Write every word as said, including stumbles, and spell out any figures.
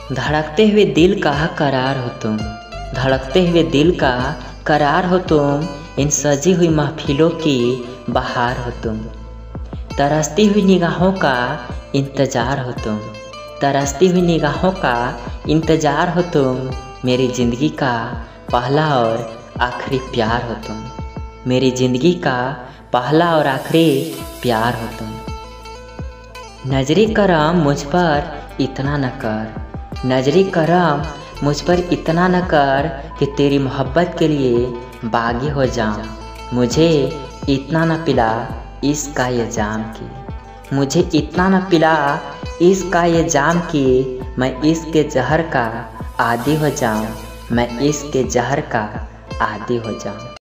धड़कते हुए दिल का करार हो तुम, धड़कते हुए दिल का करार हो तुम, इन सजी हुई महफिलों की बहार हो तुम। तरसती हुई निगाहों का इंतज़ार हो तुम, तरसती हुई निगाहों का इंतज़ार हो तुम, मेरी ज़िंदगी का पहला और आखिरी प्यार हो तुम, मेरी ज़िंदगी का पहला और आखिरी प्यार हो तुम। नजरी करम मुझ पर इतना न कर, नजरी करम मुझ पर इतना न कर कि तेरी मोहब्बत के लिए बागी हो जाऊं। मुझे इतना न पिला इश्क का ये जाम की, मुझे इतना न पिला इश्क का ये जाम की, मैं इश्क के जहर का आदी हो जाऊं, मैं इश्क के जहर का आदी हो जाऊं।